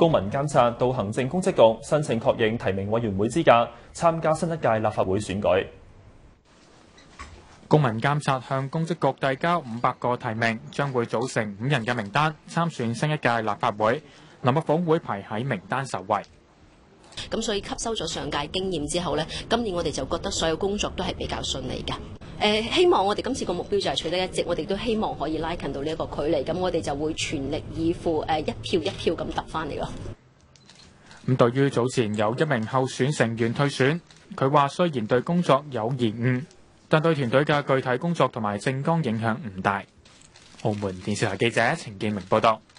公民監察到行政公職局申請確認提名委員會資格，參加新一屆立法會選舉。 公民監察向公職局遞交500個提名，將會組成5人嘅名單，參選新一屆立法會。林默峯會排喺名單首位。 咁所以吸收咗上屆經驗之後呢，今年我哋就覺得所有工作都係比較順利嘅。希望我哋今次個目標就係取得1席，我哋都希望可以拉近到呢一個距離。咁我哋就會全力以赴一票一票咁揼翻嚟咯。 咁對於早前有一名候選成員退選，佢話雖然對工作有延誤，但對團隊嘅具體工作同埋政綱影響唔大。澳門電視台記者程建明報道。